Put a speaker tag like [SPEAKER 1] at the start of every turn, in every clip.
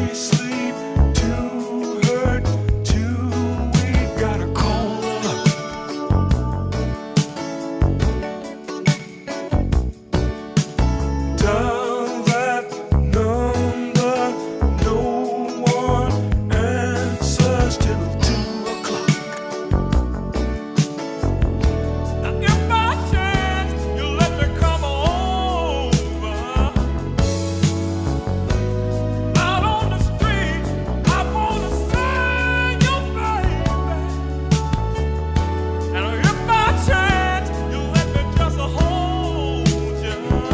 [SPEAKER 1] sleep too hurt, too weak. Gotta call up. Dial that number, no one answers till 2 o'clock. Now if by chance you let me come over out on the street, I wanna see you, baby. And if by chance you let me just hold you,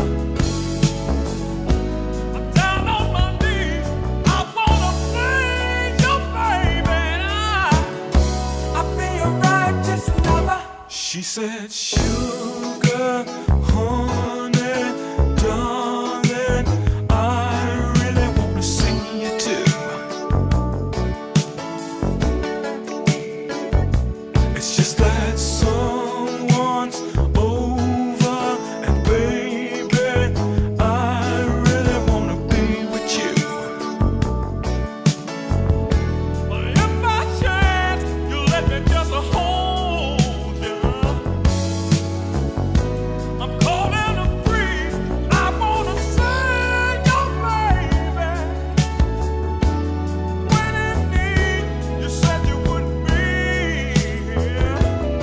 [SPEAKER 1] I'm down on my knees, I wanna please you, baby. I'll be your righteous lover. She said, sugar, honey, darling, I really wanna see you too. It's just that someone's over, and baby, I really wanna be with you. But if by chance you let me just hold you, I'm calling a freeze. I wanna see you, baby. When in need, you said you would be here,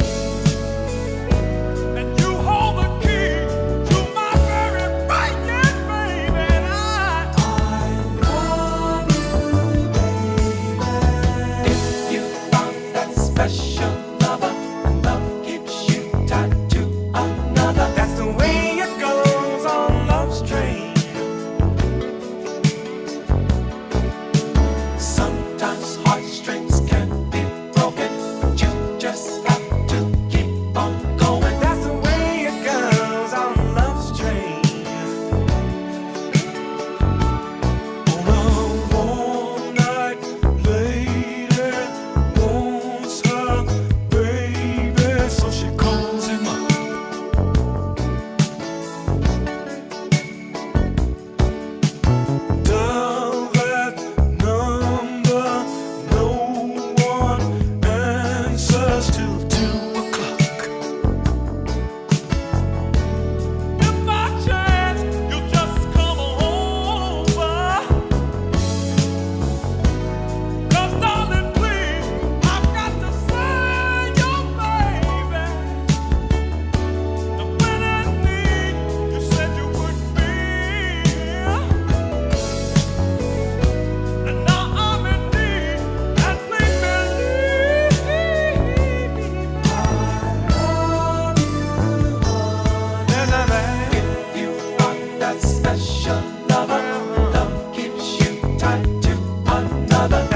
[SPEAKER 1] and you hold the key to my very breaking, baby. And I love you, baby. If you found that special lover, and love keeps you tied to another. That's the way it goes on Love's Train. Sometimes heartstrings can be broken, but you just have to keep on going. That's the way it goes on Love's Train. On a warm night, lady wants her baby, so she calls him up. Dial that number, no one answers till 2 o'clock. If by chance you just come over, 'cause darling, please, I've got to see you, baby. And when I need, you said you would be here, and now I'm in need, and please believe me, I love you, honey. If you found that special lover, love keeps you tied to another.